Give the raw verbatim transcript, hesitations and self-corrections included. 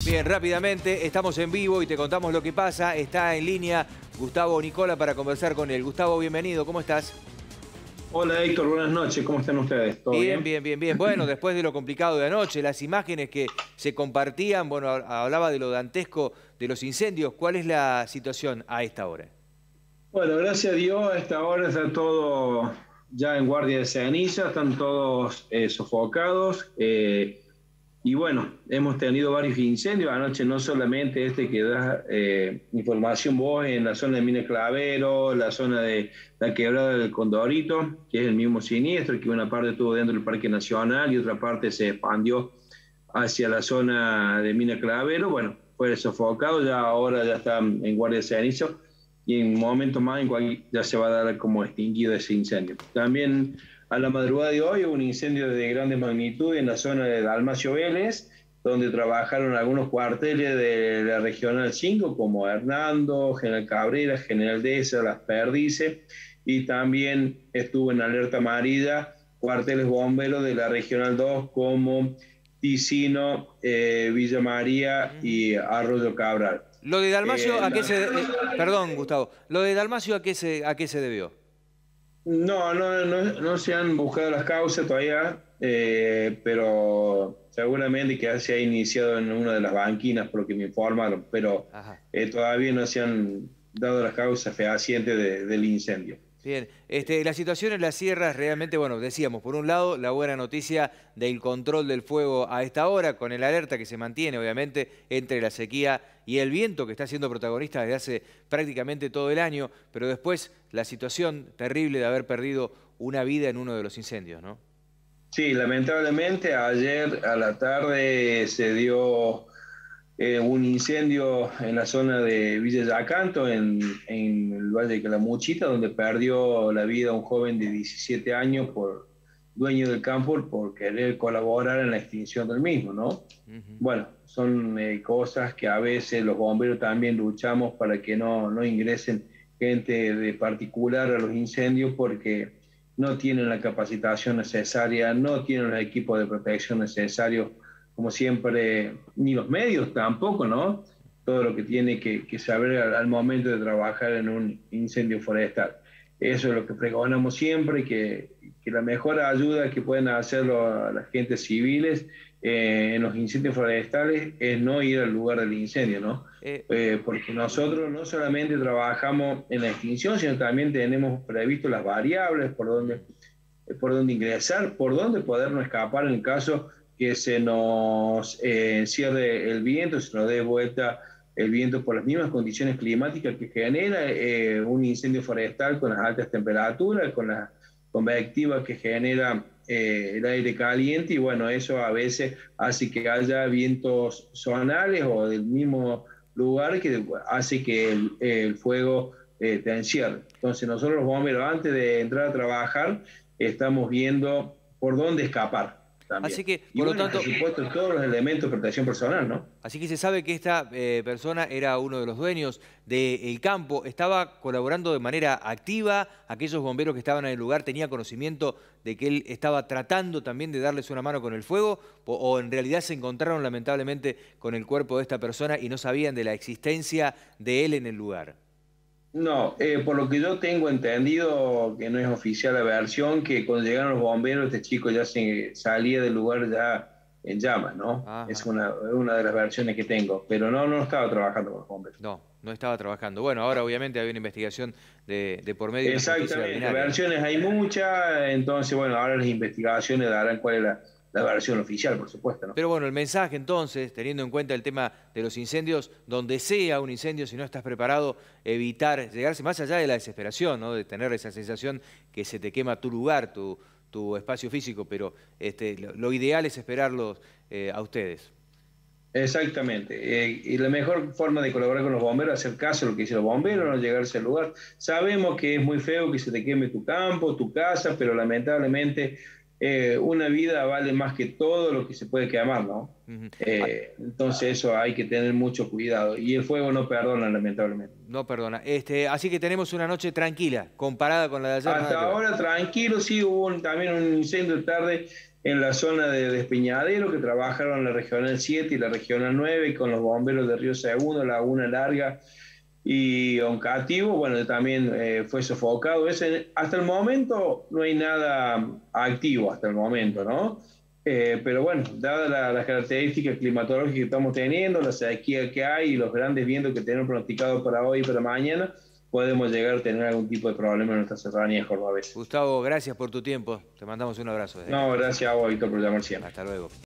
Bien, rápidamente, estamos en vivo y te contamos lo que pasa. Está en línea Gustavo Nicola para conversar con él. Gustavo, bienvenido, ¿cómo estás? Hola Héctor, buenas noches, ¿cómo están ustedes? ¿Todo Bien, bien? bien, bien, bien. Bueno, después de lo complicado de anoche, las imágenes que se compartían, bueno, hablaba de lo dantesco de los incendios. ¿Cuál es la situación a esta hora? Bueno, gracias a Dios, a esta hora está todo ya en guardia de ceniza, están todos eh, sofocados. eh, y bueno, hemos tenido varios incendios anoche, no solamente este que da eh, información vos en la zona de Mina Clavero, la zona de la Quebrada del Condorito, que es el mismo siniestro, que una parte estuvo dentro del Parque Nacional y otra parte se expandió hacia la zona de Mina Clavero. Bueno, fue sofocado, ya ahora ya está en guardia de ceniza y en un momento más en cual ya se va a dar como extinguido ese incendio. También a la madrugada de hoy hubo un incendio de grande magnitud en la zona de Dalmacio Vélez, donde trabajaron algunos cuarteles de la Regional cinco, como Hernando, General Cabrera, General Deza, Las Perdices, y también estuvo en alerta amarilla cuarteles bomberos de la Regional dos, como Ticino, eh, Villa María y Arroyo Cabral. Lo de Dalmacio, Eh, ¿a qué la... se...? eh, perdón, Gustavo. Lo de Dalmacio, ¿a qué se, a qué se debió? No, no, no, no se han buscado las causas todavía, eh, pero seguramente que se ha iniciado en una de las banquinas, por lo que me informaron, pero Ajá. eh, todavía no se han dado las causas fehacientes de, del incendio. Bien, este, la situación en las sierras realmente, bueno, decíamos, por un lado, la buena noticia del control del fuego a esta hora, con el alerta que se mantiene, obviamente, entre la sequía y el viento, que está siendo protagonista desde hace prácticamente todo el año, pero después la situación terrible de haber perdido una vida en uno de los incendios, ¿no? Sí, lamentablemente ayer a la tarde se dio eh, un incendio en la zona de Villa Yacanto, en, en el Valle de Calamuchita, donde perdió la vida un joven de diecisiete años por dueño del campo por querer colaborar en la extinción del mismo, ¿no? Uh-huh. Bueno, son eh, cosas que a veces los bomberos también luchamos para que no, no ingresen gente de particular a los incendios porque no tienen la capacitación necesaria, no tienen los equipos de protección necesarios, como siempre, ni los medios tampoco, ¿no? Todo lo que tiene que, que saber al, al momento de trabajar en un incendio forestal. Eso es lo que pregonamos siempre, que, que la mejor ayuda que pueden hacer los, las gentes civiles eh, en los incendios forestales es no ir al lugar del incendio, ¿no? Eh, Eh, porque nosotros no solamente trabajamos en la extinción, sino también tenemos previsto las variables por donde, por donde ingresar, por donde podernos escapar en el caso que se nos eh, encierre el viento, se nos dé vuelta el viento por las mismas condiciones climáticas que genera eh, un incendio forestal con las altas temperaturas, con las convectivas que genera eh, el aire caliente, y bueno, eso a veces hace que haya vientos zonales o del mismo lugar que hace que el, el fuego eh, te encierre. Entonces nosotros los bomberos, antes de entrar a trabajar, estamos viendo por dónde escapar también. así que, Y por lo bueno, tanto... por supuesto, todos los elementos de protección personal, ¿no? Así que se sabe que esta eh, persona era uno de los dueños del campo, estaba colaborando de manera activa, aquellos bomberos que estaban en el lugar tenían conocimiento de que él estaba tratando también de darles una mano con el fuego, o, o en realidad se encontraron lamentablemente con el cuerpo de esta persona y no sabían de la existencia de él en el lugar. No, eh, por lo que yo tengo entendido, que no es oficial la versión, que cuando llegaron los bomberos, este chico ya se salía del lugar ya en llamas, ¿no? Ajá. Es una, una de las versiones que tengo, pero no, no estaba trabajando con los bomberos. No, no estaba trabajando. Bueno, ahora obviamente había una investigación de, de por medio de una justicia Exactamente, ordinaria, ¿no? versiones hay muchas, entonces, bueno, ahora las investigaciones darán cuál es la, la versión oficial, por supuesto, ¿no? Pero bueno, el mensaje entonces, teniendo en cuenta el tema de los incendios, donde sea un incendio, si no estás preparado, evitar llegarse más allá de la desesperación, ¿no? De tener esa sensación que se te quema tu lugar, tu, tu espacio físico, pero este, lo, lo ideal es esperarlos eh, a ustedes. Exactamente. Eh, y la mejor forma de colaborar con los bomberos es hacer caso a lo que dicen los bomberos, no llegarse al lugar. Sabemos que es muy feo que se te queme tu campo, tu casa, pero lamentablemente eh, una vida vale más que todo lo que se puede quemar, ¿no? Uh-huh. Eh, entonces eso hay que tener mucho cuidado. Y el fuego no perdona, lamentablemente. No, perdona. Este, así que tenemos una noche tranquila, comparada con la de ayer. Hasta ahora tranquilo, sí hubo un, también un incendio tarde en la zona de Despeñadero, que trabajaron en la Regional siete y la Regional nueve, con los bomberos de Río Segundo, Laguna Larga y Oncativo. Bueno, también eh, fue sofocado. Ese, hasta el momento no hay nada activo, hasta el momento, ¿no? Eh, pero bueno, dadas las la características climatológicas que estamos teniendo, la sequía que hay y los grandes vientos que tenemos pronosticados para hoy y para mañana, podemos llegar a tener algún tipo de problema en nuestra serranía cordobesa. Gustavo, gracias por tu tiempo. Te mandamos un abrazo desde No, acá. gracias a vos, Víctor, por llamar siempre. Hasta luego.